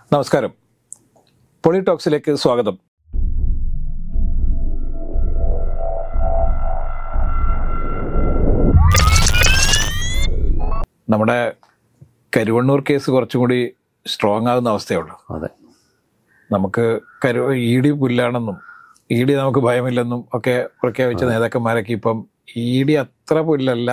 നമസ്കാരം. പൊളിടോക്സിലേക്ക് സ്വാഗതം. നമ്മുടെ കരുവണ്ണൂർ കേസ് കുറച്ചും കൂടി സ്ട്രോങ് ആകുന്ന അവസ്ഥയുള്ളൂ. അതെ, നമുക്ക് ഇ ഡി പുല്ലാണെന്നും ഇ ഡി നമുക്ക് ഭയമില്ലെന്നും ഒക്കെ പ്രഖ്യാപിച്ച നേതാക്കന്മാരൊക്കെ ഇപ്പം ഇ ഡി അത്ര പുല്ലല്ല,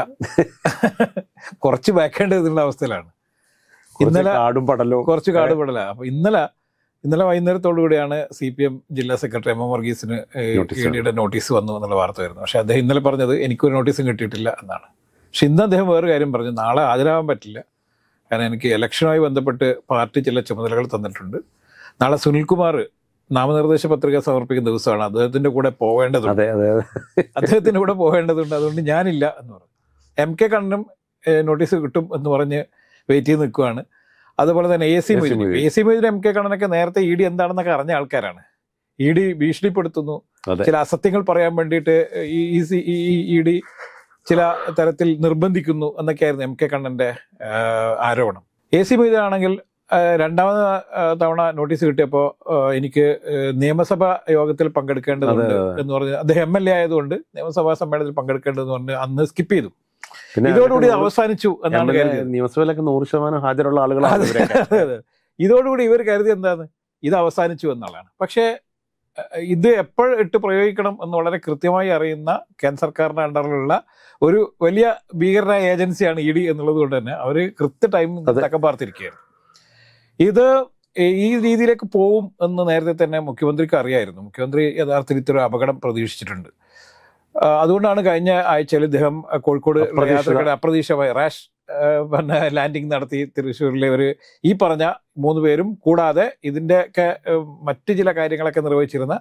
കുറച്ച് ബാക്കേണ്ടതുള്ള അവസ്ഥയിലാണ്. ഇന്നലെ കുറച്ച് കാടുപടല. അപ്പൊ ഇന്നലെ വൈകുന്നേരത്തോടു കൂടിയാണ് CPM ജില്ലാ സെക്രട്ടറി MM വർഗീസിന് ഇ ഡിയുടെ നോട്ടീസ് വന്നു എന്നുള്ള വാർത്ത വരുന്നത്. പക്ഷെ അദ്ദേഹം ഇന്നലെ പറഞ്ഞത് എനിക്കൊരു നോട്ടീസും കിട്ടിയിട്ടില്ല എന്നാണ്. പക്ഷെ ഇന്ന് അദ്ദേഹം വേറെ കാര്യം പറഞ്ഞു, നാളെ ഹാജരാകാൻ പറ്റില്ല, കാരണം എനിക്ക് ഇലക്ഷനുമായി ബന്ധപ്പെട്ട് പാർട്ടി ചില ചുമതലകൾ തന്നിട്ടുണ്ട്. നാളെ സുനിൽകുമാർ നാമനിർദ്ദേശ പത്രിക സമർപ്പിക്കുന്ന ദിവസമാണ്, അദ്ദേഹത്തിന്റെ കൂടെ പോവേണ്ടതുണ്ട്, അതുകൊണ്ട് ഞാനില്ല എന്ന് പറഞ്ഞു. MK കണ്ണനും നോട്ടീസ് കിട്ടും എന്ന് പറഞ്ഞ് വെയിറ്റ് ചെയ്ത് നിൽക്കുകയാണ്. അതുപോലെ തന്നെ AC മൊയ്തീൻ MK കണ്ണനൊക്കെ നേരത്തെ ഇ ഡി എന്താണെന്നൊക്കെ അറിഞ്ഞ ആൾക്കാരാണ്. ഇ ഡി ഭീഷണിപ്പെടുത്തുന്നു, ചില അസത്യങ്ങൾ പറയാൻ വേണ്ടിയിട്ട് ഇ ഡി ചില തരത്തിൽ നിർബന്ധിക്കുന്നു എന്നൊക്കെയായിരുന്നു MK കണ്ണന്റെ ആരോപണം. AC മൊയ്തീൻ ആണെങ്കിൽ രണ്ടാമത് തവണ നോട്ടീസ് കിട്ടിയപ്പോൾ എനിക്ക് നിയമസഭാ യോഗത്തിൽ പങ്കെടുക്കേണ്ടതുണ്ട് എന്ന് പറഞ്ഞ്, അദ്ദേഹം MLA ആയതുകൊണ്ട് നിയമസഭാ സമ്മേളനത്തിൽ പങ്കെടുക്കേണ്ടതെന്ന് പറഞ്ഞ് അന്ന് സ്കിപ്പ് ചെയ്തു. ഇതോടുകൂടി അവസാനിച്ചു എന്നാണ് കരുതിയത്. നിയമസഭയിലൊക്കെ 100% ഹാജരുള്ള ആളുകളാണ്. ഇതോടുകൂടി ഇവർ കരുതി എന്താണ്, ഇത് അവസാനിച്ചു എന്നുള്ളതാണ്. പക്ഷേ ഇത് എപ്പോൾ ഇട്ട് പ്രയോഗിക്കണം എന്ന് വളരെ കൃത്യമായി അറിയുന്ന കേന്ദ്ര സർക്കാരിന്റെ അണ്ടറിലുള്ള ഒരു വലിയ ഭീകരനായ ഏജൻസിയാണ് ഇ ഡി എന്നുള്ളത് കൊണ്ട് തന്നെ അവർ കൃത്യ ടൈം തക്കം പാർത്തിരിക്കുകയാണ്. ഇത് ഈ രീതിയിലേക്ക് പോവും എന്ന് നേരത്തെ തന്നെ മുഖ്യമന്ത്രിക്ക് അറിയായിരുന്നു. മുഖ്യമന്ത്രി യഥാർത്ഥത്തിൽ ഇത്തരം അപകടം പ്രതീക്ഷിച്ചിട്ടുണ്ട്. അതുകൊണ്ടാണ് കഴിഞ്ഞ ആഴ്ചയിൽ ഇദ്ദേഹം കോഴിക്കോട് യാത്രക്കാരുടെ അപ്രതീക്ഷിതമായ റാഷ് ലാൻഡിങ് നടത്തി തൃശ്ശൂരിലെ ഈ പറഞ്ഞ 3 പേരും കൂടാതെ ഇതിൻ്റെയൊക്കെ മറ്റു ചില കാര്യങ്ങളൊക്കെ നിർവഹിച്ചിരുന്ന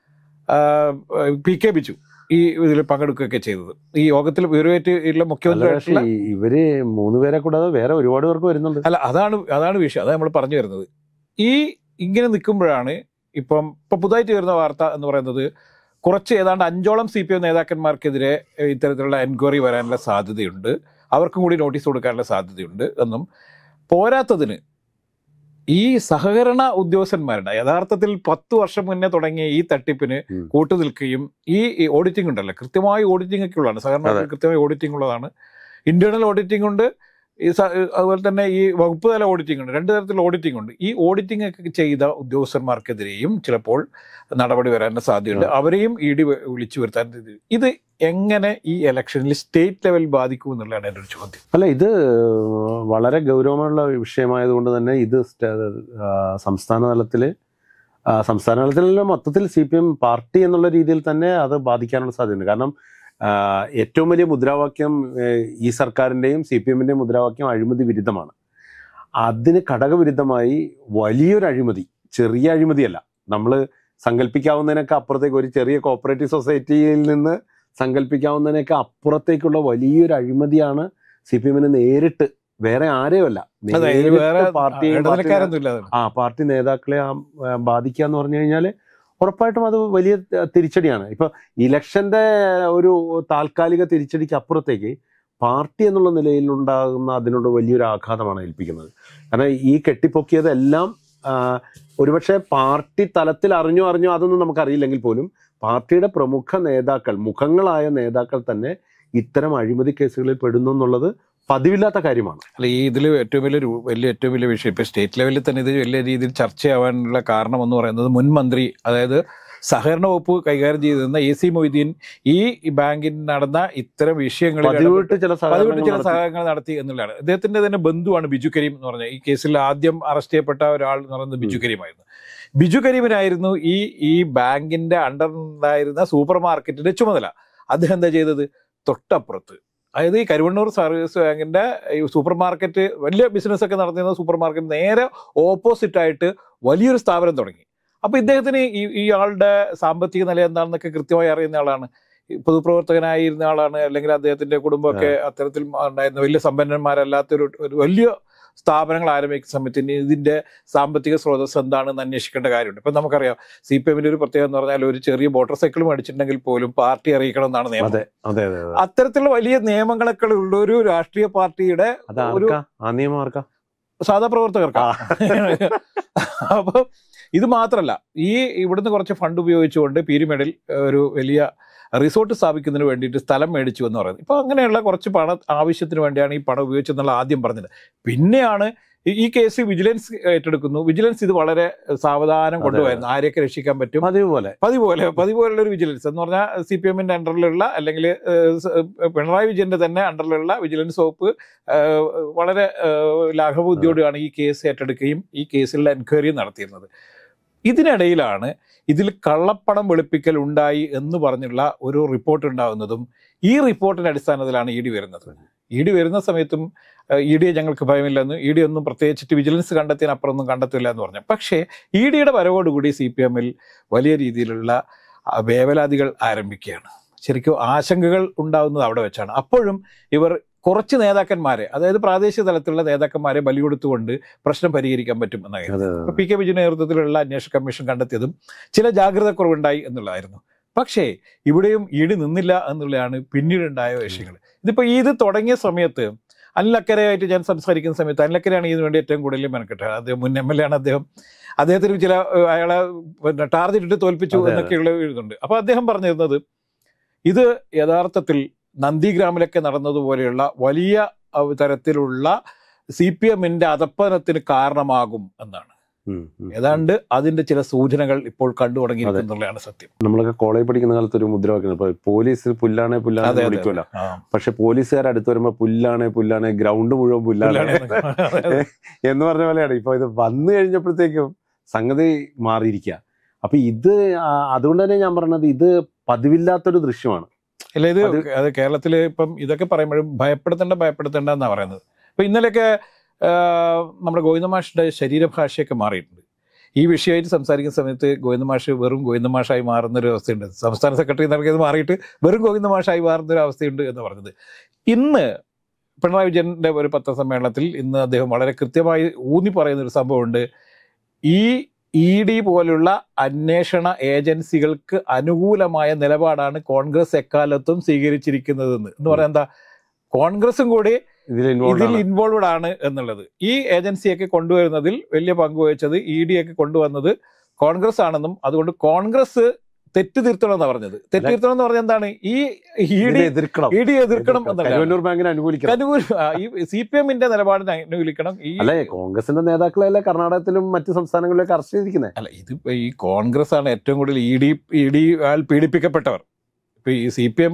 PK ബിജു ഈ ഇതിൽ പങ്കെടുക്കുകയൊക്കെ ചെയ്തത്. ഈ യോഗത്തിൽ വിവരമായിട്ടുള്ള മുഖ്യമന്ത്രി ഇവര് 3 പേരെ കൂടാതെ വേറെ ഒരുപാട് പേർക്ക് വരുന്നുണ്ട്. അല്ല, അതാണ് വിഷയം. അതാണ് നമ്മൾ പറഞ്ഞു വരുന്നത്. ഇങ്ങനെ നിൽക്കുമ്പോഴാണ് ഇപ്പൊ പുതുതായിട്ട് വരുന്ന വാർത്ത എന്ന് പറയുന്നത്, കുറച്ച് ഏതാണ്ട് 5ഓളം CPM നേതാക്കന്മാർക്കെതിരെ ഇത്തരത്തിലുള്ള എൻക്വയറി വരാനുള്ള സാധ്യതയുണ്ട്, അവർക്കും കൂടി നോട്ടീസ് കൊടുക്കാനുള്ള സാധ്യതയുണ്ട് എന്നും, പോരാത്തതിന് ഈ സഹകരണ ഉദ്യോഗസ്ഥന്മാരുടെ യഥാർത്ഥത്തിൽ 10 വർഷം മുന്നേ തുടങ്ങിയ ഈ തട്ടിപ്പിന് കൂട്ടുനിൽക്കുകയും ഈ ഓഡിറ്റിംഗ് ഉണ്ടല്ലോ, കൃത്യമായി ഓഡിറ്റിംഗ് ഒക്കെ ഉള്ളതാണ്. സഹകരണ കൃത്യമായി ഓഡിറ്റിംഗ് ഉള്ളതാണ്. ഇന്റേണൽ ഓഡിറ്റിംഗ് ഉണ്ട്, അതുപോലെ തന്നെ ഈ വകുപ്പ് തല ഓഡിറ്റിംഗ് ഉണ്ട്. 2 തരത്തിലുള്ള ഓഡിറ്റിംഗ് ഉണ്ട്. ഈ ഓഡിറ്റിംഗ് ഒക്കെ ചെയ്ത ഉദ്യോഗസ്ഥന്മാർക്കെതിരെയും ചിലപ്പോൾ നടപടി വരാനുള്ള സാധ്യതയുണ്ട്. അവരെയും ഇ ഡി വിളിച്ചു വരുത്താൻ. ഇത് എങ്ങനെ ഈ ഇലക്ഷനിൽ സ്റ്റേറ്റ് ലെവൽ ബാധിക്കും എന്നുള്ളതാണ് എൻ്റെ ഒരു ചോദ്യം. അല്ല, ഇത് വളരെ ഗൗരവമുള്ള വിഷയമായതുകൊണ്ട് തന്നെ ഇത് സംസ്ഥാന തലത്തിൽ മൊത്തത്തിൽ CPM പാർട്ടി എന്നുള്ള രീതിയിൽ തന്നെ അത് ബാധിക്കാനുള്ള സാധ്യതയുണ്ട്. കാരണം ഏറ്റവും വലിയ മുദ്രാവാക്യം ഈ സർക്കാരിൻ്റെയും CPM-ൻ്റെയും മുദ്രാവാക്യം അഴിമതി വിരുദ്ധമാണ്. അതിന് ഘടകവിരുദ്ധമായി വലിയൊരു അഴിമതി, ചെറിയ അഴിമതിയല്ല, നമ്മൾ സങ്കല്പിക്കാവുന്നതിനൊക്കെ അപ്പുറത്തേക്ക്, ഒരു ചെറിയ കോപ്പറേറ്റീവ് സൊസൈറ്റിയിൽ നിന്ന് സങ്കല്പിക്കാവുന്നതിനൊക്കെ അപ്പുറത്തേക്കുള്ള വലിയൊരു അഴിമതിയാണ് CPM-ന് നേരിട്ട്, വേറെ ആരെയുമല്ല, പാർട്ടി നേതാക്കളെ ബാധിക്കുക എന്ന് പറഞ്ഞു കഴിഞ്ഞാൽ ഉറപ്പായിട്ടും അത് വലിയ തിരിച്ചടിയാണ്. ഇപ്പൊ ഇലക്ഷന്റെ ഒരു താൽക്കാലിക തിരിച്ചടിക്ക് അപ്പുറത്തേക്ക് പാർട്ടി എന്നുള്ള നിലയിൽ ഉണ്ടാകുന്ന അതിനോട് വലിയൊരു ആഘാതമാണ് ഏൽപ്പിക്കുന്നത്. കാരണം ഈ കെട്ടിപ്പൊക്കിയതെല്ലാം ഒരുപക്ഷെ പാർട്ടി തലത്തിൽ അറിഞ്ഞോ അതൊന്നും നമുക്കറിയില്ലെങ്കിൽ പോലും പാർട്ടിയുടെ പ്രമുഖ നേതാക്കൾ, മുഖങ്ങളായ നേതാക്കൾ തന്നെ ഇത്തരം അഴിമതി കേസുകളിൽ പെടുന്നു എന്നുള്ളത് പതിവില്ലാത്ത കാര്യമാണ്. അല്ല, ഈ ഇതിൽ ഏറ്റവും വലിയ വിഷയം ഇപ്പൊ സ്റ്റേറ്റ് ലെവലിൽ തന്നെ ഇത് വലിയ രീതിയിൽ ചർച്ചയാവാനുള്ള കാരണം എന്ന് പറയുന്നത്, മുൻ മന്ത്രി, അതായത് സഹകരണ വകുപ്പ് കൈകാര്യം ചെയ്തിരുന്ന AC മൊയ്തീൻ ഈ ബാങ്കിൽ നടന്ന ഇത്തരം വിഷയങ്ങളിൽ ചില സഹകരണങ്ങൾ നടത്തി എന്നുള്ളതാണ്. അദ്ദേഹത്തിന്റെ തന്നെ ബന്ധുവാണ് ബിജു കരീം എന്ന് പറഞ്ഞ, ഈ കേസിൽ ആദ്യം അറസ്റ്റ് ചെയ്യപ്പെട്ട ഒരാൾ എന്ന് പറയുന്നത് ബിജു കരീമായിരുന്നു. ബിജു കരീമിനായിരുന്നു ഈ ബാങ്കിന്റെ അണ്ടർ ഉണ്ടായിരുന്ന സൂപ്പർ മാർക്കറ്റിന്റെ ചുമതല. അദ്ദേഹം എന്താ ചെയ്തത്, തൊട്ടപ്പുറത്ത്, അതായത് ഈ കരുവണ്ണൂർ സർവീസ് ബാങ്കിന്റെ ഈ സൂപ്പർ മാർക്കറ്റ്, വലിയ ബിസിനസ് ഒക്കെ നടത്തുന്ന സൂപ്പർ മാർക്കറ്റ് നേരെ ഓപ്പോസിറ്റ് ആയിട്ട് വലിയൊരു സ്ഥാപനം തുടങ്ങി. അപ്പൊ ഇദ്ദേഹത്തിന് ഇയാളുടെ സാമ്പത്തിക നില എന്താണെന്നൊക്കെ കൃത്യമായി അറിയുന്ന ആളാണ്, പൊതുപ്രവർത്തകനായിരുന്ന ആളാണ്, അല്ലെങ്കിൽ അദ്ദേഹത്തിന്റെ കുടുംബമൊക്കെ അത്തരത്തിൽ ഉണ്ടായിരുന്ന വലിയ സമ്പന്നന്മാരല്ലാത്തൊരു വലിയ സ്ഥാപനങ്ങൾ ആരംഭിക്കുന്ന സമയത്തിന് ഇതിന്റെ സാമ്പത്തിക സ്രോതസ് എന്താണെന്ന് അന്വേഷിക്കേണ്ട കാര്യമുണ്ട്. ഇപ്പൊ നമുക്കറിയാം CPM-ന്റെ ഒരു പ്രത്യേകത എന്ന് പറഞ്ഞാൽ ഒരു ചെറിയ മോട്ടോർ സൈക്കിൾ മേടിച്ചിട്ടുണ്ടെങ്കിൽ പോലും പാർട്ടി അറിയിക്കണം എന്നാണ് നിയമം. അത്തരത്തിലുള്ള വലിയ നിയമങ്ങളൊക്കെ ഉള്ള ഒരു രാഷ്ട്രീയ പാർട്ടിയുടെ ഒരു സാധാ പ്രവർത്തകർക്കാണ്. അപ്പം ഇത് മാത്രമല്ല, ഈ ഇവിടുന്ന് കുറച്ച് ഫണ്ട് ഉപയോഗിച്ചുകൊണ്ട് പീരുമേടിൽ ഒരു വലിയ റിസോർട്ട് സ്ഥാപിക്കുന്നതിന് വേണ്ടിയിട്ട് സ്ഥലം മേടിച്ചു എന്ന് പറയുന്നത്. ഇപ്പോൾ അങ്ങനെയുള്ള കുറച്ച് പണം ആവശ്യത്തിന് വേണ്ടിയാണ് ഈ പണം ഉപയോഗിച്ചെന്നുള്ള ആദ്യം പറഞ്ഞത്. പിന്നെയാണ് ഈ കേസ് വിജിലൻസ് ഏറ്റെടുക്കുന്നു. വിജിലൻസ് ഇത് വളരെ സാവധാനം കൊണ്ടുപോയിരുന്നു. ആരെയൊക്കെ രക്ഷിക്കാൻ പറ്റും പതിപോലുള്ള ഒരു വിജിലൻസ് എന്ന് പറഞ്ഞാൽ CPM അണ്ടറിലുള്ള അല്ലെങ്കിൽ പിണറായി വിജയന്റെ തന്നെ അണ്ടറിലുള്ള വിജിലൻസ് വകുപ്പ് വളരെ ലാഘവബുദ്ധിയോടെയാണ് ഈ കേസ് ഏറ്റെടുക്കുകയും ഈ കേസിലുള്ള എൻക്വയറി നടത്തിയിരുന്നത്. ഇതിനിടയിലാണ് ഇതിൽ കള്ളപ്പണം വെളുപ്പിക്കൽ ഉണ്ടായി എന്ന് പറഞ്ഞുള്ള ഒരു റിപ്പോർട്ട് ഉണ്ടാകുന്നതും. ഈ റിപ്പോർട്ടിന്റെ അടിസ്ഥാനത്തിലാണ് ED വരുന്നത്. ED വരുന്ന സമയത്തും ED ഞങ്ങൾക്ക് ഭയമില്ലെന്ന്, ED ഒന്നും പ്രത്യേകിച്ചിട്ട് വിജിലൻസ് കണ്ടെത്തിയതിനപ്പുറം ഒന്നും കണ്ടെത്തില്ല എന്ന് പറഞ്ഞു. പക്ഷേ EDയുടെ വരവോടുകൂടി CPM വലിയ രീതിയിലുള്ള വേവലാതികൾ ആരംഭിക്കുകയാണ്. ശരിക്കും ആശങ്കകൾ ഉണ്ടാകുന്നത് അവിടെ വെച്ചാണ്. അപ്പോഴും ഇവർ കുറച്ച് നേതാക്കന്മാരെ, അതായത് പ്രാദേശിക തലത്തിലുള്ള നേതാക്കന്മാരെ ബലി കൊടുത്തുകൊണ്ട് പ്രശ്നം പരിഹരിക്കാൻ പറ്റും എന്നായിരുന്നു. PK ബിജുവിന്റെ നേതൃത്വത്തിലുള്ള അന്വേഷണ കമ്മീഷൻ കണ്ടെത്തിയതും ചില ജാഗ്രത കുറവുണ്ടായി എന്നുള്ളതായിരുന്നു. പക്ഷേ ഇവിടെയും ED നിന്നില്ല എന്നുള്ളതാണ് പിന്നീടുണ്ടായ വിഷയങ്ങൾ. ഇതിപ്പോൾ ഇത് തുടങ്ങിയ സമയത്ത് അനിലക്കരയായിട്ട് ഞാൻ സംസാരിക്കുന്ന സമയത്ത് അനിലക്കരയാണ് ഇതിനു വേണ്ടി ഏറ്റവും കൂടുതൽ മെനക്കെട്ടത്. അദ്ദേഹം മുൻ MLA ആണ്. അദ്ദേഹത്തിന് ചില അയാളെ ടാർഗറ്റ് ഇട്ട് തോൽപ്പിച്ചു എന്നൊക്കെയുള്ള ഇതുണ്ട്. അപ്പോൾ അദ്ദേഹം പറഞ്ഞിരുന്നത് ഇത് യഥാർത്ഥത്തിൽ നന്ദിഗ്രാമിലൊക്കെ നടന്നതുപോലെയുള്ള വലിയ തരത്തിലുള്ള CPMന്റെ അധപ്പതനത്തിന് കാരണമാകും എന്നാണ്. ഏതാണ്ട് അതിന്റെ ചില സൂചനകൾ ഇപ്പോൾ കണ്ടു തുടങ്ങിയിട്ടുള്ളതാണ് സത്യം. നമ്മളൊക്കെ കോളേജ് പഠിക്കുന്ന കാലത്ത് ഒരു മുദ്രാവാക്യം, പോലീസ് പുല്ലാണേ വിളിക്കുമല്ലോ. പക്ഷെ പോലീസുകാർ അടുത്ത് വരുമ്പോ പുല്ലാണേ ഗ്രൗണ്ട് മുഴുവൻ പുല്ലാണ് എന്ന് പറഞ്ഞ പോലെയാണ് ഇപ്പൊ ഇത് വന്നു കഴിഞ്ഞപ്പോഴത്തേക്കും സംഗതി മാറിയിരിക്കുക. അപ്പൊ ഇത് അതുകൊണ്ട് തന്നെ ഞാൻ പറഞ്ഞത് ഇത് പതിവില്ലാത്തൊരു ദൃശ്യമാണ്. അല്ല, ഇത് അത് കേരളത്തിൽ ഇപ്പം ഇതൊക്കെ പറയുമ്പോഴും ഭയപ്പെടുത്തേണ്ട എന്നാ പറയുന്നത്. ഇപ്പൊ ഇന്നലെയൊക്കെ നമ്മുടെ ഗോവിന്ദ മാഷിന്റെ ശരീരഭാഷയൊക്കെ മാറിയിട്ടുണ്ട്. ഈ വിഷയമായിട്ട് സംസാരിക്കുന്ന സമയത്ത് ഗോവിന്ദ മാഷ് വെറും ഗോവിന്ദ മാഷായി മാറുന്നൊരു അവസ്ഥയുണ്ട്. സംസ്ഥാന സെക്രട്ടറി നൽകിയത് മാറിയിട്ട് വെറും ഗോവിന്ദ മാഷായി മാറുന്നൊരു അവസ്ഥയുണ്ട് എന്ന് പറഞ്ഞത്. ഇന്ന് പിണറായി വിജയന്റെ ഒരു പത്രസമ്മേളനത്തിൽ ഇന്ന് അദ്ദേഹം വളരെ കൃത്യമായി ഊന്നി പറയുന്നൊരു സംഭവമുണ്ട്. ഈ ED പോലുള്ള അന്വേഷണ ഏജൻസികൾക്ക് അനുകൂലമായ നിലപാടാണ് കോൺഗ്രസ് എക്കാലത്തും സ്വീകരിച്ചിരിക്കുന്നതെന്ന്. എന്ന് പറയാൻ എന്താ, കോൺഗ്രസും കൂടി ഇതിൽ ഇൻവോൾവഡ് ആണ് എന്നുള്ളത്. ഈ ഏജൻസിയൊക്കെ കൊണ്ടുവരുന്നതിൽ വലിയ പങ്കുവഹിച്ചത് EDയൊക്കെ കൊണ്ടുവന്നത് കോൺഗ്രസ് ആണെന്നും അതുകൊണ്ട് കോൺഗ്രസ് തെറ്റ് തിരുത്തണം എന്നാണ് പറഞ്ഞത്. തെറ്റ് തിരുത്തണം എന്ന് പറഞ്ഞാൽ എന്താണ്, ഈ ED എതിർക്കണം CPMന്റെ നിലപാടിനെ അനുകൂലിക്കണം. കോൺഗ്രസിന്റെ നേതാക്കളെല്ലാം കർണാടകത്തിലും മറ്റു സംസ്ഥാനങ്ങളിലൊക്കെ അറസ്റ്റ് ചെയ്തിരിക്കുന്നത്. അല്ല, ഇതിപ്പോ ഈ കോൺഗ്രസ് ആണ് ഏറ്റവും കൂടുതൽ ED പീഡിപ്പിക്കപ്പെട്ടവർ. ഇപ്പൊ ഈ CPM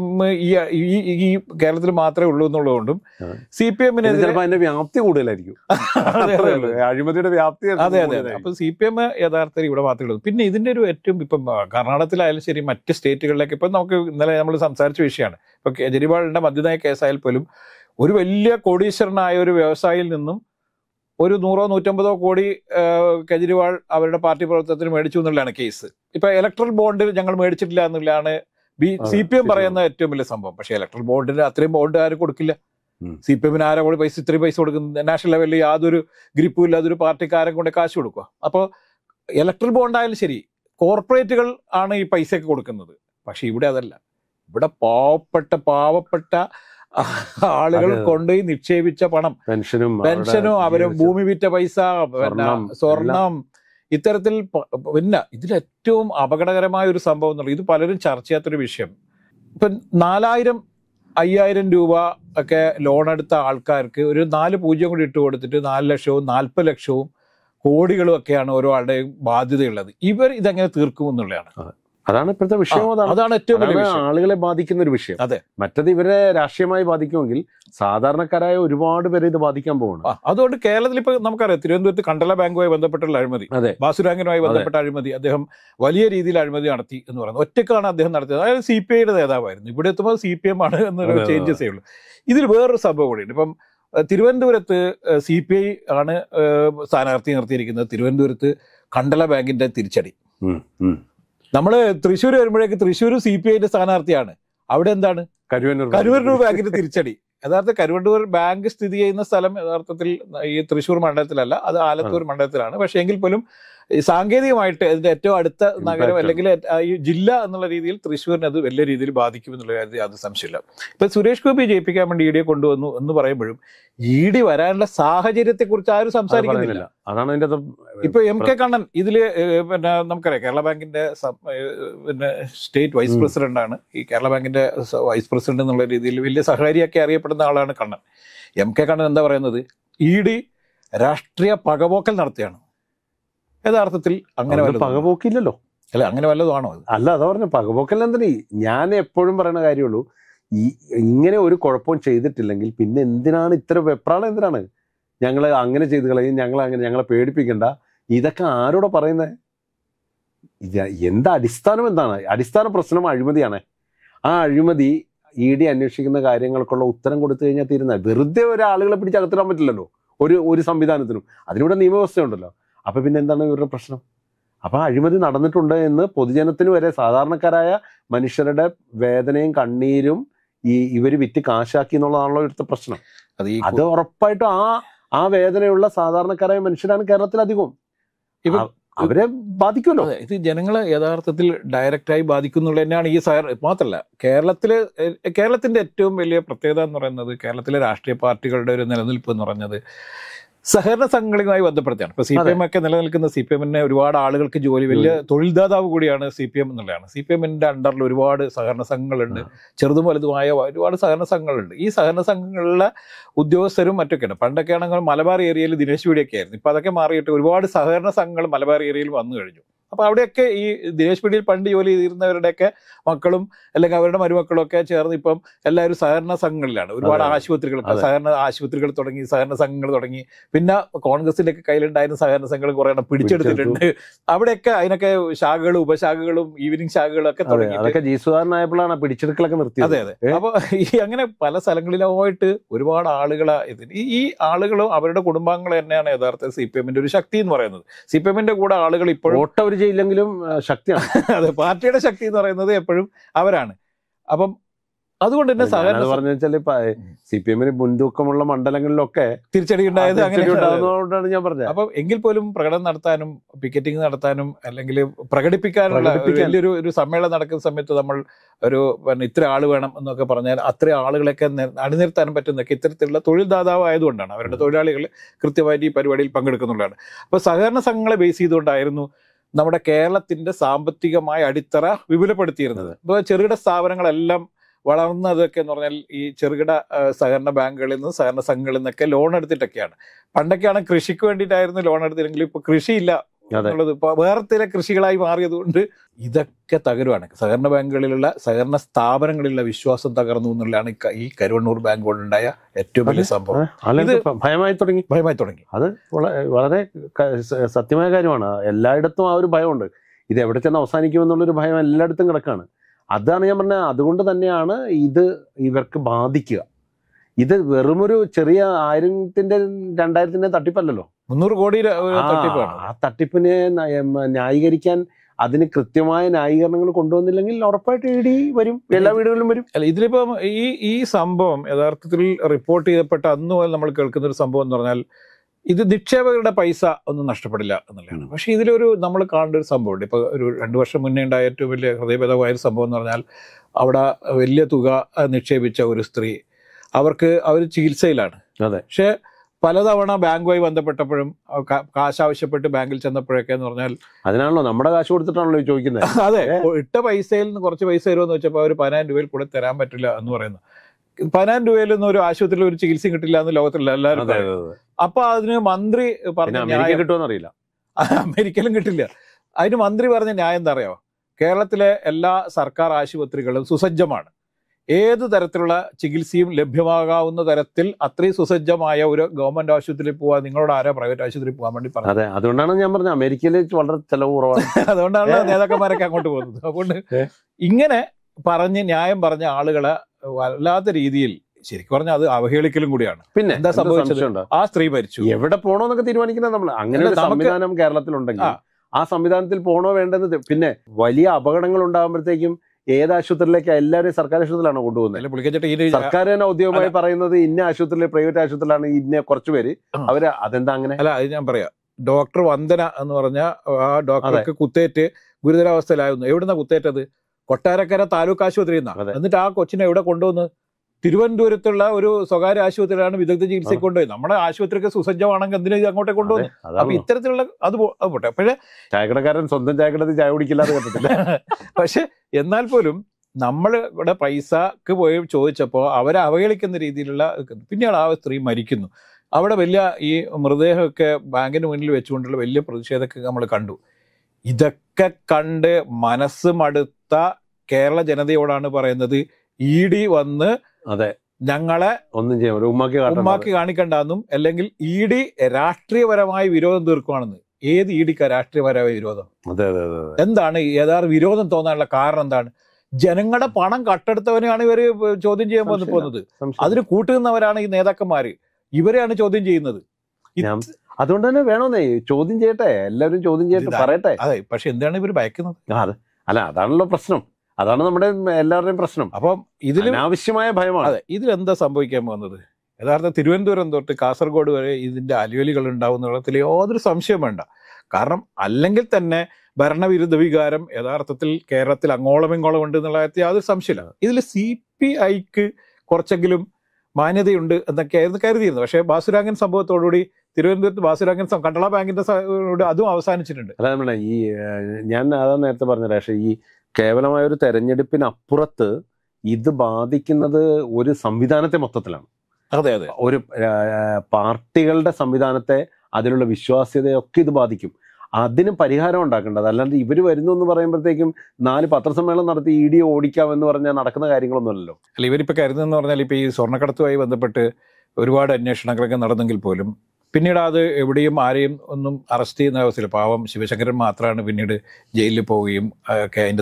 ഈ കേരളത്തിൽ മാത്രമേ ഉള്ളൂ എന്നുള്ളതുകൊണ്ടും CPMനെതിരെ അതിന്റെ വ്യാപ്തി കൂടുതലായിരിക്കും. അഴിമതിയുടെ വ്യാപ്തി. അതെ. അപ്പൊ CPM യഥാർത്ഥത്തിൽ ഇവിടെ മാത്രമേ ഉള്ളൂ. പിന്നെ ഇതിന്റെ ഒരു ഏറ്റവും ഇപ്പം കർണാടകത്തിലായാലും ശരി മറ്റ് സ്റ്റേറ്റുകളിലേക്ക് ഇപ്പം നമുക്ക് ഇന്നലെ നമ്മൾ സംസാരിച്ച വിഷയമാണ്. ഇപ്പൊ കേജ്രിവാളിന്റെ മദ്യനയ കേസായാൽ പോലും ഒരു വലിയ കോടീശ്വരനായ ഒരു വ്യവസായിയിൽ നിന്നും ഒരു 100-150 കോടി കേജ്രിവാൾ അവരുടെ പാർട്ടി പ്രവർത്തനത്തിന് മേടിച്ചു എന്നുള്ളതാണ് കേസ്. ഇപ്പൊ ഇലക്ട്രൽ ബോണ്ട് ഞങ്ങൾ മേടിച്ചിട്ടില്ല എന്നുള്ളതാണ് CPM പറയുന്ന ഏറ്റവും വലിയ സംഭവം. പക്ഷേ ഇലക്ട്രൽ ബോണ്ടിന് അത്രയും ബോണ്ട് ആരും കൊടുക്കില്ല. CPMന് ആരാ കൂടി ഇത്രയും പൈസ കൊടുക്കുന്നത്? നാഷണൽ ലെവലിൽ യാതൊരു ഗ്രിപ്പും ഇല്ല, അതൊരു പാർട്ടിക്കാരൻ കൊണ്ട് കാശ് കൊടുക്കുക. അപ്പോൾ ഇലക്ട്രൽ ബോണ്ടായാലും ശരി കോർപ്പറേറ്റുകൾ ആണ് ഈ പൈസയൊക്കെ കൊടുക്കുന്നത്. പക്ഷെ ഇവിടെ അതല്ല. ഇവിടെ പാവപ്പെട്ട ആളുകൾ കൊണ്ടുപോയി നിക്ഷേപിച്ച പണം, പെൻഷനും അവര് ഭൂമി വിറ്റ പൈസ, സ്വർണം, ഇത്തരത്തിൽ പിന്നെ ഇതിലേറ്റവും അപകടകരമായ ഒരു സംഭവം എന്നുള്ളത് ഇത് പലരും ചർച്ച ചെയ്യാത്തൊരു വിഷയം. ഇപ്പം 4,000-5,000 രൂപ ഒക്കെ ലോൺ എടുത്ത ആൾക്കാർക്ക് ഒരു 4 പൂജ്യം കൂടി ഇട്ട് കൊടുത്തിട്ട് 4 ലക്ഷവും 40 ലക്ഷവും കോടികളും ഒക്കെയാണ് ഓരോ ആളുടെയും ബാധ്യതയുള്ളത്. ഇവർ ഇതെങ്ങനെ തീർക്കും എന്നുള്ളതാണ്. അതാണ് ഇപ്പോഴത്തെ വിഷയം. അതാണ് ഏറ്റവും വലിയ ആളുകളെ ബാധിക്കുന്ന ഒരു വിഷയം. അതെ, മറ്റത് ഇവരെ രാഷ്ട്രീയമായി ബാധിക്കുമെങ്കിൽ സാധാരണക്കാരായ ഒരുപാട് പേരെ ഇത് ബാധിക്കാൻ പോകണം. അതുകൊണ്ട് കേരളത്തിൽ ഇപ്പൊ നമുക്കറിയാം, തിരുവനന്തപുരത്ത് കണ്ടല ബാങ്കുമായി ബന്ധപ്പെട്ടുള്ള അഴിമതി, ബാസുരാങ്കിനുമായി ബന്ധപ്പെട്ട അഴിമതി, അദ്ദേഹം വലിയ രീതിയിൽ അഴിമതി നടത്തി എന്ന് പറയുന്നത് ഒറ്റക്കാണ് അദ്ദേഹം നടത്തിയത്. അതായത് CPIയുടെ നേതാവായിരുന്നു. ഇവിടെ എത്തുമ്പോൾ CPM ആണ് എന്നൊരു ചേഞ്ചസേ ഉള്ളൂ. ഇതിൽ വേറൊരു സംഭവം കൂടിയുണ്ട്. ഇപ്പം തിരുവനന്തപുരത്ത് CPI ആണ് സ്ഥാനാർത്ഥി നിർത്തിയിരിക്കുന്നത്. തിരുവനന്തപുരത്ത് കണ്ടല ബാങ്കിന്റെ തിരിച്ചടി. നമ്മള് തൃശ്ശൂർ വരുമ്പോഴേക്ക് തൃശ്ശൂർ CPIന്റെ സ്ഥാനാർത്ഥിയാണ്. അവിടെ എന്താണ്, കരുവന്നൂർ ബാങ്കിന്റെ തിരിച്ചടി. യഥാർത്ഥ കരുവന്നൂർ ബാങ്ക് സ്ഥിതി ചെയ്യുന്ന സ്ഥലം യഥാർത്ഥത്തിൽ ഈ തൃശ്ശൂർ മണ്ഡലത്തിലല്ല, അത് ആലത്തൂർ മണ്ഡലത്തിലാണ്. പക്ഷേ എങ്കിൽ പോലും ഈ സാങ്കേതികമായിട്ട് ഇതിന്റെ ഏറ്റവും അടുത്ത നഗരം അല്ലെങ്കിൽ ഈ ജില്ല എന്നുള്ള രീതിയിൽ തൃശ്ശൂരിനെ അത് വലിയ രീതിയിൽ ബാധിക്കും എന്നുള്ള കാര്യത്തിൽ അത് സംശയമില്ല. ഇപ്പൊ സുരേഷ് ഗോപി ജയിപ്പിക്കാൻ വേണ്ടി ED കൊണ്ടുവന്നു എന്ന് പറയുമ്പോഴും ED വരാനുള്ള സാഹചര്യത്തെ കുറിച്ച് ആരും സംസാരിക്കുന്നില്ല. അതാണ് അതിന്റെ ഇപ്പൊ MK കണ്ണൻ ഇതില് പിന്നെ നമുക്കറിയാം കേരള ബാങ്കിന്റെ പിന്നെ സ്റ്റേറ്റ് വൈസ് പ്രസിഡന്റ് ആണ്. ഈ കേരള ബാങ്കിന്റെ വൈസ് പ്രസിഡന്റ് എന്നുള്ള രീതിയിൽ വലിയ സഹകാരിയൊക്കെ അറിയപ്പെടുന്ന ആളാണ് കണ്ണൻ. MK കണ്ണൻ എന്താ പറയുന്നത്, ED രാഷ്ട്രീയ പകപോക്കൽ നടത്തിയാണ്. യഥാർത്ഥത്തിൽ അങ്ങനെ പകപോക്കില്ലല്ലോ, അല്ല അങ്ങനെ വല്ലതുമാണോ അത്? അല്ല, അതാ പറഞ്ഞ പകപോക്കൽ എന്തിനീ. ഞാൻ എപ്പോഴും പറയുന്ന കാര്യമുള്ളൂ, ഇങ്ങനെ ഒരു കുഴപ്പവും ചെയ്തിട്ടില്ലെങ്കിൽ പിന്നെ എന്തിനാണ് ഇത്ര വെപ്രാളം? എന്തിനാണ് ഞങ്ങൾ അങ്ങനെ ചെയ്ത് കളയും, ഞങ്ങളെ പേടിപ്പിക്കണ്ട, ഇതൊക്കെ ആരോടെ പറയുന്നത്? എന്താ അടിസ്ഥാനം? എന്താണ് അടിസ്ഥാന പ്രശ്നം? അഴിമതിയാണ്. ആ അഴിമതി ED അന്വേഷിക്കുന്ന കാര്യങ്ങൾക്കുള്ള ഉത്തരം കൊടുത്തു കഴിഞ്ഞാൽ തീരുന്ന. വെറുതെ ഒരാളുകളെ പിടിച്ചകത്തിടാൻ പറ്റില്ലല്ലോ ഒരു സംവിധാനത്തിനും. അതിലൂടെ നിയമവ്യവസ്ഥയുണ്ടല്ലോ. അപ്പൊ പിന്നെ എന്താണ് ഇവരുടെ പ്രശ്നം? അപ്പൊ അഴിമതി നടന്നിട്ടുണ്ട് എന്ന് പൊതുജനത്തിന് വരെ, സാധാരണക്കാരായ മനുഷ്യരുടെ വേദനയും കണ്ണീരും ഇവര് വിറ്റ് കാശാക്കി എന്നുള്ളതാണല്ലോ ഇവിടുത്തെ പ്രശ്നം. അത് ഉറപ്പായിട്ടും ആ വേദനയുള്ള സാധാരണക്കാരായ മനുഷ്യരാണ് കേരളത്തിൽ അധികവും. അവരെ ബാധിക്കുമല്ലോ. ഇത് ജനങ്ങളെ യഥാർത്ഥത്തിൽ ഡയറക്റ്റായി ബാധിക്കുന്നുള്ള തന്നെയാണ് ഈ മാത്രമല്ല കേരളത്തിന്റെ ഏറ്റവും വലിയ പ്രത്യേകത എന്ന് പറയുന്നത്, കേരളത്തിലെ രാഷ്ട്രീയ പാർട്ടികളുടെ ഒരു നിലനിൽപ്പ് എന്ന് പറഞ്ഞത് സഹകരണ സംഘങ്ങളുമായി ബന്ധപ്പെടുത്തിയാണ്. ഇപ്പൊ CPM ഒക്കെ നിലനിൽക്കുന്ന CPM-നെ ഒരുപാട് ആളുകൾക്ക് ജോലി, വലിയ തൊഴിൽദാതാവ് കൂടിയാണ് CPM എന്നുള്ളതാണ്. CPM-ന്റെ അണ്ടറിൽ ഒരുപാട് സഹകരണ സംഘങ്ങളുണ്ട്, ചെറുതും വലുതുമായ ഒരുപാട് സഹകരണ സംഘങ്ങളുണ്ട്. ഈ സഹകരണ സംഘങ്ങളിലെ ഉദ്യോഗസ്ഥരും മറ്റൊക്കെയാണ്. പണ്ടൊക്കെ ആണെങ്കിൽ മലബാർ ഏരിയയിൽ ദിനേശ് പീഡിയൊക്കെ ആയിരുന്നു. ഇപ്പൊ അതൊക്കെ മാറിയിട്ട് ഒരുപാട് സഹകരണ സംഘങ്ങൾ മലബാർ ഏരിയയിൽ വന്നു കഴിഞ്ഞു. അപ്പൊ അവിടെയൊക്കെ ഈ ദിനേശ് പീഡിയിൽ പണ്ട് ജോലി ചെയ്തിരുന്നവരുടെയൊക്കെ മക്കളും അല്ലെങ്കിൽ അവരുടെ മരുമക്കളും ഒക്കെ ചേർന്ന് ഇപ്പം എല്ലാവരും സഹകരണ സംഘങ്ങളിലാണ്. ഒരുപാട് ആശുപത്രികളൊക്കെ സഹകരണ ആശുപത്രികൾ തുടങ്ങി, സഹകരണ സംഘങ്ങൾ തുടങ്ങി. പിന്നെ കോൺഗ്രസിന്റെ ഒക്കെ കയ്യിലുണ്ടായിരുന്ന സഹകരണ സംഘങ്ങൾ കുറെ എണ്ണം പിടിച്ചെടുത്തിട്ടുണ്ട്. അവിടെയൊക്കെ അതിനൊക്കെ ശാഖകളും ഉപശാഖകളും ഈവനിങ് ശാഖകളും ഒക്കെ തുടങ്ങി പിടിച്ചെടുക്കലൊക്കെ നിർത്തി. അതെ അതെ. അപ്പൊ ഈ അങ്ങനെ പല സ്ഥലങ്ങളിലായിട്ട് ഒരുപാട് ആളുകളെ ഈ ആളുകളും അവരുടെ കുടുംബാംഗങ്ങൾ തന്നെയാണ് യഥാർത്ഥ CPM-ന്റെ ഒരു ശക്തി എന്ന് പറയുന്നത്. CPM-ന്റെ കൂടെ ആളുകൾ ഇപ്പോഴും ചെയ്യില്ലെങ്കിലും ശക്തിയാണ്. അതെ, പാർട്ടിയുടെ ശക്തി എന്ന് പറയുന്നത് എപ്പോഴും അവരാണ്. അപ്പം അതുകൊണ്ട് തന്നെ സഹകരണം പറഞ്ഞു വെച്ചാല് CPM-ന് മുൻതൂക്കമുള്ള മണ്ഡലങ്ങളിലൊക്കെ തിരിച്ചടി ഉണ്ടായത് അങ്ങനെയാണ് ഞാൻ പറഞ്ഞത്. അപ്പം എങ്കിൽ പോലും പ്രകടനം നടത്താനും പിക്കറ്റിംഗ് നടത്താനും അല്ലെങ്കിൽ പ്രകടിപ്പിക്കാനുള്ള വലിയൊരു സമ്മേളനം നടക്കുന്ന സമയത്ത് നമ്മൾ ഇത്ര ആള് വേണം എന്നൊക്കെ പറഞ്ഞാൽ അത്ര ആളുകളൊക്കെ അണിനിർത്താനും പറ്റുന്നൊക്കെ ഇത്തരത്തിലുള്ള തൊഴിൽദാതാവ് ആയതുകൊണ്ടാണ്. അവരുടെ തൊഴിലാളികൾ കൃത്യമായിട്ട് ഈ പരിപാടിയിൽ പങ്കെടുക്കുന്നുള്ളതാണ്. അപ്പോൾ സഹകരണ സംഘങ്ങളെ ബേസ് ചെയ്തുകൊണ്ടായിരുന്നു നമ്മുടെ കേരളത്തിന്റെ സാമ്പത്തികമായ അടിത്തറ വിപുലപ്പെടുത്തിയിരുന്നത്. ഇപ്പോൾ ചെറുകിട സ്ഥാപനങ്ങളെല്ലാം വളർന്നതൊക്കെ എന്ന് പറഞ്ഞാൽ ഈ ചെറുകിട സഹകരണ ബാങ്കുകളിൽ നിന്ന്, സഹകരണ സംഘങ്ങളിൽ നിന്നൊക്കെ ലോൺ എടുത്തിട്ടൊക്കെയാണ്. പണ്ടൊക്കെയാണ് കൃഷിക്ക് വേണ്ടിയിട്ടായിരുന്നു ലോൺ എടുത്തില്ലെങ്കിൽ ഇപ്പൊ കൃഷിയില്ല എന്നുള്ളത് ഇപ്പൊ വേറെ ചില കൃഷികളായി മാറിയതുകൊണ്ട് ഇതൊക്കെ തകരുവാണ്. സഹകരണ ബാങ്കുകളിലുള്ള സഹകരണ സ്ഥാപനങ്ങളിലുള്ള വിശ്വാസം തകർന്നു എന്നുള്ളതാണ് ഈ കരുവണ്ണൂർ ബാങ്ക് കൊണ്ടുണ്ടായ ഏറ്റവും വലിയ സംഭവം. ഭയമായി തുടങ്ങി. അത് വളരെ സത്യമായ കാര്യമാണ്. എല്ലായിടത്തും ആ ഒരു ഭയമുണ്ട്. ഇത് എവിടെ ചെന്ന് അവസാനിക്കുമെന്നുള്ളൊരു ഭയം എല്ലായിടത്തും കിടക്കാണ്. അതാണ് ഞാൻ പറഞ്ഞത്. അതുകൊണ്ട് തന്നെയാണ് ഇത് ഇവർക്ക് ബാധിക്കുക. ഇത് വെറുമൊരു ചെറിയ 1000-ന്റെ 2000-ന്റെ തട്ടിപ്പല്ലല്ലോ, 300 കോടി തട്ടിപ്പാണ്. ആ തട്ടിപ്പിനെ ന്യായീകരിക്കാൻ അതിന് കൃത്യമായ ന്യായീകരണങ്ങൾ കൊണ്ടുവന്നില്ലെങ്കിൽ ഉറപ്പായിട്ട് ED വരും, എല്ലാ വീടുകളിലും വരും. അല്ല, ഇതിലിപ്പം ഈ സംഭവം യഥാർത്ഥത്തിൽ റിപ്പോർട്ട് ചെയ്യപ്പെട്ട അന്ന് മുതൽ നമ്മൾ കേൾക്കുന്ന ഒരു സംഭവം എന്ന് പറഞ്ഞാൽ ഇത് നിക്ഷേപകരുടെ പൈസ ഒന്നും നഷ്ടപ്പെടില്ല എന്നുള്ളതാണ്. പക്ഷേ ഇതിലൊരു നമ്മൾ കാണേണ്ട ഒരു സംഭവമുണ്ട്. ഇപ്പോൾ ഒരു 2 വർഷം മുന്നേ ഉണ്ടായ ഏറ്റവും വലിയ ഹൃദയഭേദമായൊരു സംഭവം എന്ന് പറഞ്ഞാൽ അവിടെ വലിയ തുക നിക്ഷേപിച്ച ഒരു സ്ത്രീ, അവർ ചികിത്സയിലാണ്. അതെ. പക്ഷേ പലതവണ ബാങ്കുമായി ബന്ധപ്പെട്ടപ്പോഴും കാശ് ആവശ്യപ്പെട്ട് ബാങ്കിൽ ചെന്നപ്പോഴൊക്കെ എന്ന് പറഞ്ഞാൽ അതിനാണല്ലോ നമ്മുടെ കാശ് കൊടുത്തിട്ടാണല്ലോ ചോദിക്കുന്നത്. അതെ, ഇട്ട പൈസയിൽ നിന്ന് കുറച്ച് പൈസ തരുമെന്ന് വെച്ചപ്പോൾ അവർ 10,000 രൂപയിൽ കൂടെ തരാൻ പറ്റില്ല എന്ന് പറയുന്നു. 10,000 രൂപയിലൊന്നും ഒരു ആശുപത്രിയിൽ ഒരു ചികിത്സയും കിട്ടില്ല എന്ന് ലോകത്തിലുള്ള എല്ലാവരും. അപ്പൊ അതിന് മന്ത്രി പറഞ്ഞ ന്യായം കിട്ടുമെന്നറിയില്ല. അമേരിക്കയിലും കിട്ടില്ല. അതിന് മന്ത്രി പറഞ്ഞ ന്യായം എന്താ അറിയോ? കേരളത്തിലെ എല്ലാ സർക്കാർ ആശുപത്രികളും സുസജ്ജമാണ്, ഏത് തരത്തിലുള്ള ചികിത്സയും ലഭ്യമാകാവുന്ന തരത്തിൽ അത്രയും സുസജ്ജമായ ഒരു ഗവൺമെന്റ് ആശുപത്രിയിൽ പോവാൻ നിങ്ങളോട് ആരാ പ്രൈവറ്റ് ആശുപത്രിയിൽ പോകാൻ വേണ്ടി പറഞ്ഞത്? അതെ, അതുകൊണ്ടാണ് ഞാൻ പറഞ്ഞത് അമേരിക്കയിൽ വളരെ ചെലവ് കുറവാണ്. അതുകൊണ്ടാണ് നേതാക്കന്മാരൊക്കെ അങ്ങോട്ട് പോകുന്നത്. അതുകൊണ്ട് ഇങ്ങനെ പറഞ്ഞ് ന്യായം പറഞ്ഞ ആളുകളെ വല്ലാത്ത രീതിയിൽ ശരിക്കും പറഞ്ഞാൽ അത് അവഹേളിക്കലും കൂടിയാണ്. പിന്നെ എന്താ സംഭവിച്ചത്? ആ സ്ത്രീ മരിച്ചു, എവിടെ പോണോന്നൊക്കെ തീരുമാനിക്കുന്നത് നമ്മൾ. അങ്ങനെ ഒരു സംവിധാനം കേരളത്തിലുണ്ടെങ്കിൽ ആ സംവിധാനത്തിൽ പോണോ വേണ്ടത്. പിന്നെ വലിയ അപകടങ്ങൾ ഉണ്ടാകുമ്പോഴത്തേക്കും ഏത് ആശുപത്രിയിലേക്ക്? എല്ലാവരും സർക്കാർ ആശുപത്രിയിലാണ് കൊണ്ടുപോകുന്നത്. സർക്കാർ തന്നെ ഔദ്യോഗികമായി പറയുന്നത് ഇന്ന ആശുപത്രിയിൽ, പ്രൈവറ്റ് ആശുപത്രിയിലാണ് ഇന്ന കുറച്ച് പേര്. അവര് അതെന്താ അങ്ങനെ? അല്ല, അത് ഞാൻ പറയാം. ഡോക്ടർ വന്ദന എന്ന് പറഞ്ഞ ആ ഡോക്ടർക്ക് കുത്തേറ്റ് ഗുരുതരാവസ്ഥയിലായിരുന്നു. എവിടുന്ന കുത്തേറ്റത്? കൊട്ടാരക്കര താലൂക്ക് ആശുപത്രിയിൽ നിന്നാണ്. എന്നിട്ട് ആ കൊച്ചിനെ എവിടെ കൊണ്ടുവന്ന്? തിരുവനന്തപുരത്തുള്ള ഒരു സ്വകാര്യ ആശുപത്രിയിലാണ് വിദഗ്ധ ചികിത്സയ്ക്ക് കൊണ്ടുപോയി. നമ്മുടെ ആശുപത്രിക്ക് സുസജ്ജമാണെങ്കിൽ എന്തിനാ ഇത് അങ്ങോട്ടേ കൊണ്ടുവന്നു? അപ്പൊ ഇത്തരത്തിലുള്ള അത് പോട്ടെ. പക്ഷേ ചായക്കടക്കാരൻ സ്വന്തം ചായക്കടത്തിൽ ചായ കുടിക്കില്ലാതെ കേട്ടിട്ടില്ല. പക്ഷെ എന്നാൽ പോലും നമ്മൾ ഇവിടെ പൈസക്ക് പോയി ചോദിച്ചപ്പോൾ അവരെ അവഹേളിക്കുന്ന രീതിയിലുള്ള, പിന്നീട് ആ സ്ത്രീ മരിക്കുന്നു. അവിടെ വലിയ ഈ മൃതദേഹമൊക്കെ ബാങ്കിന് മുന്നിൽ വെച്ചുകൊണ്ടുള്ള വലിയ പ്രതിഷേധമൊക്കെ നമ്മൾ കണ്ടു. ഇതൊക്കെ കണ്ട് മനസ്സ് മടുത്ത കേരള ജനതയോടാണ് പറയുന്നത്, ED വന്ന് അതെ ഞങ്ങളെ ഒന്നും ചെയ്യാൻ ഉമ്മാക്കി കാണിക്കണ്ടെന്നും, അല്ലെങ്കിൽ ED രാഷ്ട്രീയപരമായി വിരോധം തീർക്കുകയാണെന്ന്. ഏത് EDക്കാ രാഷ്ട്രീയപരമായ വിരോധം? എന്താണ് യഥാർത്ഥ വിരോധം തോന്നാനുള്ള കാരണം? എന്താണ്? ജനങ്ങളുടെ പണം കട്ടെടുത്തവനെയാണ് ഇവര് ചോദ്യം ചെയ്യാൻ വന്നു പോകുന്നത്. അതിന് കൂട്ടുനിന്നവരാണ് ഈ നേതാക്കന്മാര്. ഇവരെയാണ് ചോദ്യം ചെയ്യുന്നത്. അതുകൊണ്ട് തന്നെ വേണമെന്നേ ചോദ്യം ചെയ്യട്ടെ, എല്ലാവരും ചോദ്യം ചെയ്യട്ടെ, പറയട്ടെ. അതെ, പക്ഷെ എന്താണ് ഇവർ ഭയക്കുന്നത്? അല്ല, അതാണല്ലോ പ്രശ്നം. അതാണ് നമ്മുടെ എല്ലാവരുടെയും പ്രശ്നം. അപ്പം ഇതിൽ ആവശ്യമായ ഭയമാണ്. അതെ, ഇതിലെന്താ സംഭവിക്കാൻ പോകുന്നത്? യഥാർത്ഥ തിരുവനന്തപുരം തൊട്ട് കാസർഗോഡ് വരെ ഇതിന്റെ അലുവലികൾ ഉണ്ടാവും എന്നുള്ളതിൽ യാതൊരു സംശയം വേണ്ട. കാരണം അല്ലെങ്കിൽ തന്നെ ഭരണവിരുദ്ധ വികാരം യഥാർത്ഥത്തിൽ കേരളത്തിൽ അങ്ങോളം ഇങ്ങോളം ഉണ്ട് എന്നുള്ള കാര്യത്തിൽ യാതൊരു സംശയമില്ല. ഇതിൽ CPIക്ക് കുറച്ചെങ്കിലും മാന്യതയുണ്ട് എന്നൊക്കെയായിരുന്നു കരുതിയിരുന്നത്. പക്ഷേ ബാസുരാങ്ങൻ സംഭവത്തോടുകൂടി തിരുവനന്തപുരത്ത് ബാസുരാങ്ങൻ കണ്ടള ബാങ്കിന്റെ അതും അവസാനിച്ചിട്ടുണ്ട്. അതാണ് ഞാൻ അതാ നേരത്തെ പറഞ്ഞത്. പക്ഷേ ഈ കേവലമായ ഒരു തെരഞ്ഞെടുപ്പിനപ്പുറത്ത് ഇത് ബാധിക്കുന്നത് ഒരു സംവിധാനത്തെ മൊത്തത്തിലാണ്. അതെ അതെ, ഒരു പാർട്ടികളുടെ സംവിധാനത്തെ, അതിലുള്ള വിശ്വാസ്യതയൊക്കെ ഇത് ബാധിക്കും. അതിന് പരിഹാരം ഉണ്ടാക്കേണ്ടത്. അല്ലാണ്ട് ഇവർ വരുന്നു എന്ന് പറയുമ്പോഴത്തേക്കും 4 പത്രസമ്മേളനം നടത്തി ED ഓടിക്കാമെന്ന് പറഞ്ഞാൽ നടക്കുന്ന കാര്യങ്ങളൊന്നുമല്ലല്ലോ. അല്ല, ഇവരിപ്പോൾ കരുതുന്നതെന്ന് പറഞ്ഞാൽ ഇപ്പോൾ ഈ സ്വർണ്ണക്കടത്തുമായി ബന്ധപ്പെട്ട് ഒരുപാട് അന്വേഷണങ്ങളൊക്കെ നടന്നെങ്കിൽ പോലും പിന്നീട് അത് എവിടെയും ആരെയും ഒന്നും അറസ്റ്റ് ചെയ്യുന്ന അവസ്ഥയിൽ പാവം ശിവശങ്കരൻ മാത്രമാണ് പിന്നീട് ജയിലിൽ പോവുകയും ഒക്കെ അതിന്റെ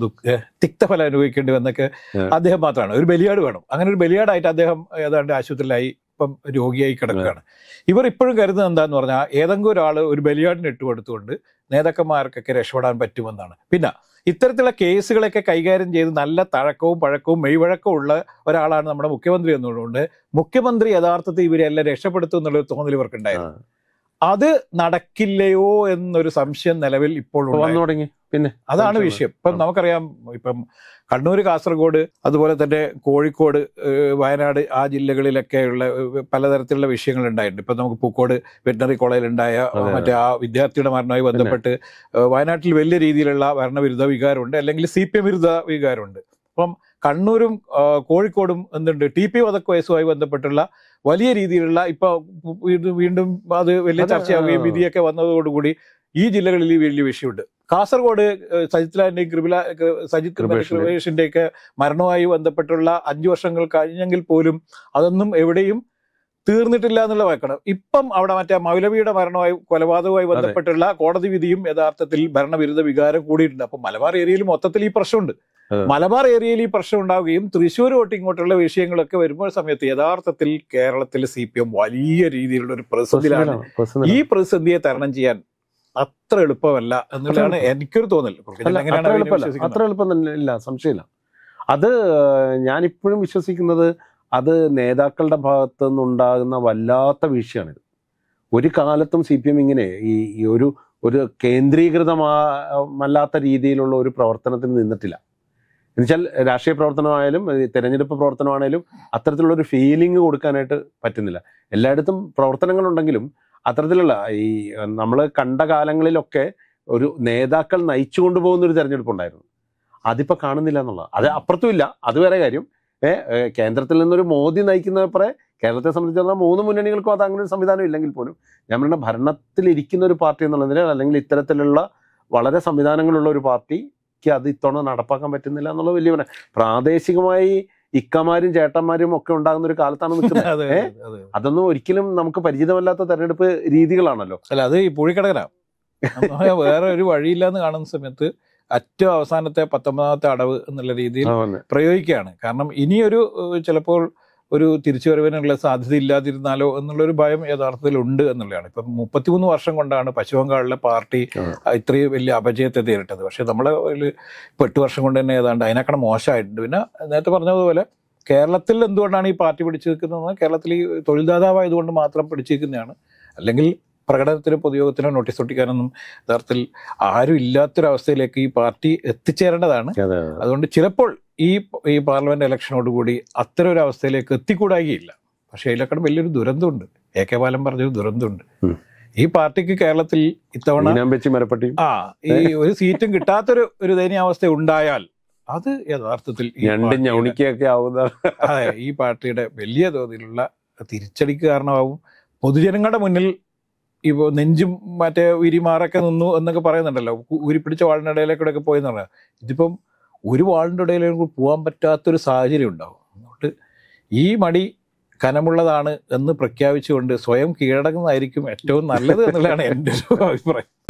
തിക്തഫലം അനുഭവിക്കേണ്ടി വന്നൊക്കെ അദ്ദേഹം മാത്രമാണ്. ഒരു ബലിയാട് വേണം. അങ്ങനെ ഒരു ബലിയാടായിട്ട് അദ്ദേഹം ഏതാണ്ട് ആശുപത്രിയിലായി ഇപ്പം രോഗിയായി കിടക്കുകയാണ്. ഇവർ ഇപ്പോഴും കരുതുന്നത് എന്താന്ന് പറഞ്ഞാൽ ഏതെങ്കിലും ഒരാൾ ഒരു ബലിയാടിന് ഇട്ടുകൊടുത്തുകൊണ്ട് നേതാക്കന്മാർക്കൊക്കെ രക്ഷപ്പെടാൻ പറ്റുമെന്നാണ്. പിന്നെ ഇത്തരത്തിലുള്ള കേസുകളൊക്കെ കൈകാര്യം ചെയ്ത് നല്ല തഴക്കവും പഴക്കവും മെയ്വഴക്കവും ഉള്ള ഒരാളാണ് നമ്മുടെ മുഖ്യമന്ത്രി എന്നുള്ളതുകൊണ്ട് മുഖ്യമന്ത്രി യഥാർത്ഥത്തിൽ ഇവരെല്ലാം രക്ഷപ്പെടുത്തും എന്നുള്ളൊരു തോന്നൽ ഇവർക്കുണ്ടായിരുന്നു. അത് നടക്കില്ലയോ എന്നൊരു സംശയം നിലവിൽ ഇപ്പോൾ തുടങ്ങി. പിന്നെ അതാണ് വിഷയം. ഇപ്പം നമുക്കറിയാം, ഇപ്പം കണ്ണൂർ, കാസർഗോഡ്, അതുപോലെ തന്നെ കോഴിക്കോട്, വയനാട്, ആ ജില്ലകളിലൊക്കെയുള്ള പലതരത്തിലുള്ള വിഷയങ്ങൾ ഉണ്ടായിട്ടുണ്ട്. ഇപ്പം നമുക്ക് പൂക്കോട് വെറ്റിനറി കോളേജിലുണ്ടായ മറ്റേ ആ വിദ്യാർത്ഥിയുടെ മരണവുമായി ബന്ധപ്പെട്ട് വയനാട്ടിൽ വലിയ രീതിയിലുള്ള ഭരണവിരുദ്ധ വികാരമുണ്ട്, അല്ലെങ്കിൽ CPM വിരുദ്ധ വികാരമുണ്ട്. അപ്പം കണ്ണൂരും കോഴിക്കോടും എന്തുണ്ട്, TP വധക്കേസുമായി ബന്ധപ്പെട്ടുള്ള വലിയ രീതിയിലുള്ള ഇപ്പൊ വീണ്ടും അത് വലിയ ചർച്ചയാവുകയും വിധിയൊക്കെ വന്നതോടുകൂടി ഈ ജില്ലകളിൽ വലിയ വിഷയമുണ്ട്. കാസർഗോഡ് സജിത് കൃപേഷിന്റെ ഒക്കെ മരണവുമായി ബന്ധപ്പെട്ടുള്ള 5 വർഷങ്ങൾ കഴിഞ്ഞെങ്കിൽ പോലും അതൊന്നും എവിടെയും തീർന്നിട്ടില്ല എന്നുള്ള വാക്കണം. ഇപ്പം അവിടെ മറ്റേ മൗലവിയുടെ മരണവുമായി, കൊലപാതകവുമായി ബന്ധപ്പെട്ടുള്ള കോടതി വിധിയും യഥാർത്ഥത്തിൽ ഭരണവിരുദ്ധ വികാരം കൂടിയിട്ടുണ്ട്. അപ്പൊ മലബാർ ഏരിയയിൽ മൊത്തത്തിൽ ഈ പ്രശ്നമുണ്ട്. മലബാർ ഏരിയയിൽ ഈ പ്രശ്നം ഉണ്ടാവുകയും തൃശ്ശൂർ തൊട്ട് ഇങ്ങോട്ടുള്ള വിഷയങ്ങളൊക്കെ വരുമ്പോൾ സമയത്ത് യഥാർത്ഥത്തിൽ കേരളത്തിൽ CPM വലിയ രീതിയിലുള്ള ഒരു പ്രതിസന്ധിയിലാണ്. ഈ പ്രതിസന്ധിയെ തരണം ചെയ്യാൻ അത്ര എളുപ്പമല്ല എന്നുള്ളതാണ് എനിക്കൊരു തോന്നൽ. അത്ര എളുപ്പം ഇല്ല, സംശയമില്ല. അത് ഞാനിപ്പോഴും വിശ്വസിക്കുന്നത് അത് നേതാക്കളുടെ ഭാഗത്തു നിന്നുണ്ടാകുന്ന വല്ലാത്ത വീഴ്ചയാണിത്. ഒരു കാലത്തും CPM ഇങ്ങനെ ഈ ഒരു കേന്ദ്രീകൃതമല്ലാത്ത രീതിയിലുള്ള ഒരു പ്രവർത്തനത്തിന് നിന്നിട്ടില്ല. എന്നുവെച്ചാൽ രാഷ്ട്രീയ പ്രവർത്തനമായാലും തെരഞ്ഞെടുപ്പ് പ്രവർത്തനമാണേലും അത്തരത്തിലുള്ള ഒരു ഫീലിംഗ് കൊടുക്കാനായിട്ട് പറ്റുന്നില്ല. എല്ലായിടത്തും പ്രവർത്തനങ്ങളുണ്ടെങ്കിലും അത്തരത്തിലുള്ള ഈ നമ്മൾ കണ്ട കാലങ്ങളിലൊക്കെ ഒരു നേതാക്കൾ നയിച്ചു കൊണ്ടുപോകുന്ന ഒരു തെരഞ്ഞെടുപ്പ് ഉണ്ടായിരുന്നു. അതിപ്പോൾ കാണുന്നില്ല എന്നുള്ളത്. അത് അപ്പുറത്തും ഇല്ല, അത് വേറെ കാര്യം. കേന്ദ്രത്തിൽ നിന്നൊരു മോദി നയിക്കുന്നപ്പറേ കേരളത്തെ സംബന്ധിച്ചിടത്തോളം 3 മുന്നണികൾക്കും അത് അങ്ങനെ ഒരു സംവിധാനം ഇല്ലെങ്കിൽ പോലും നമ്മുടെ ഭരണത്തിലിരിക്കുന്ന ഒരു പാർട്ടി എന്നുള്ളതിന്, അല്ലെങ്കിൽ ഇത്തരത്തിലുള്ള വളരെ സംവിധാനങ്ങളുള്ള ഒരു പാർട്ടിക്ക് അത് ഇത്തവണ നടപ്പാക്കാൻ പറ്റുന്നില്ല എന്നുള്ള വലിയ പ്രാദേശികമായി ഇക്കമാരും ചേട്ടന്മാരും ഒക്കെ ഉണ്ടാകുന്ന ഒരു കാലത്താണ് നിൽക്കുന്നത്. അതൊന്നും ഒരിക്കലും നമുക്ക് പരിചിതമല്ലാത്ത തെരഞ്ഞെടുപ്പ് രീതികളാണല്ലോ. അല്ല, അത് ഈ പുഴിക്കടകനാ. വേറെ ഒരു വഴിയില്ലാന്ന് കാണുന്ന സമയത്ത് ഏറ്റവും അവസാനത്തെ 19ാമത്തെ അടവ് എന്നുള്ള രീതിയിൽ പ്രയോഗിക്കുകയാണ്. കാരണം ഇനിയൊരു ചിലപ്പോൾ ഒരു തിരിച്ചുവരവിനുള്ള സാധ്യത ഇല്ലാതിരുന്നാലോ എന്നുള്ളൊരു ഭയം യഥാർത്ഥത്തിൽ ഉണ്ട് എന്നുള്ളതാണ്. ഇപ്പം 33 വർഷം കൊണ്ടാണ് പശ്ചിമ ബംഗാളിലെ പാർട്ടി ഇത്രയും വലിയ അപജയത്തെ നേരിട്ടത്. പക്ഷെ നമ്മളെ ഇപ്പോൾ 8 വർഷം കൊണ്ട് തന്നെ ഏതാണ്ട് അതിനേക്കാൾ മോശമായിട്ടുണ്ട്. പിന്നെ നേരത്തെ പറഞ്ഞതുപോലെ കേരളത്തിൽ എന്തുകൊണ്ടാണ് ഈ പാർട്ടി പിടിച്ചു നിൽക്കുന്നത്? കേരളത്തിൽ ഈ തൊഴിൽദാതാവായതുകൊണ്ട് മാത്രം പിടിച്ചു നിൽക്കുന്നതാണ്. അല്ലെങ്കിൽ പ്രകടനത്തിനോ പൊതുയോഗത്തിനോ നോട്ടീസ് ഒട്ടിക്കാനൊന്നും യഥാർത്ഥത്തിൽ ആരും ഇല്ലാത്തൊരവസ്ഥയിലേക്ക് ഈ പാർട്ടി എത്തിച്ചേരേണ്ടതാണ്. അതുകൊണ്ട് ചിലപ്പോൾ ഈ പാർലമെന്റ് ഇലക്ഷനോടുകൂടി അത്തരം ഒരു അവസ്ഥയിലേക്ക് എത്തിക്കൂടായികയില്ല. പക്ഷേ അതിലൊക്കെ വലിയൊരു ദുരന്തമുണ്ട്. AK ബാലൻ പറഞ്ഞൊരു ദുരന്തമുണ്ട്. ഈ പാർട്ടിക്ക് കേരളത്തിൽ ഇത്തവണ ഈ ഒരു സീറ്റും കിട്ടാത്തൊരു ദയനീയാവസ്ഥ ഉണ്ടായാൽ അത് യഥാർത്ഥത്തിൽ അതെ ഈ പാർട്ടിയുടെ വലിയ തോതിലുള്ള തിരിച്ചടിക്ക് കാരണമാവും. പൊതുജനങ്ങളുടെ മുന്നിൽ ഇപ്പോൾ നെഞ്ചും മറ്റേ ഉരിമാറൊക്കെ നിന്നു എന്നൊക്കെ പറയുന്നുണ്ടല്ലോ, ഉരിപ്പിടിച്ച വാളിൻ്റെ ഇടയിലേക്കൂടെയൊക്കെ പോയെന്ന് പറഞ്ഞാൽ ഇതിപ്പം ഒരു വാളിൻ്റെ ഇടയിലേക്ക് പോകാൻ പറ്റാത്തൊരു സാഹചര്യം ഉണ്ടാവും. അതുകൊണ്ട് ഈ മടി കനമുള്ളതാണ് എന്ന് പ്രഖ്യാപിച്ചുകൊണ്ട് സ്വയം കീഴടങ്ങുന്നതായിരിക്കും ഏറ്റവും നല്ലത് എന്നുള്ളതാണ് എൻ്റെ ഒരു അഭിപ്രായം.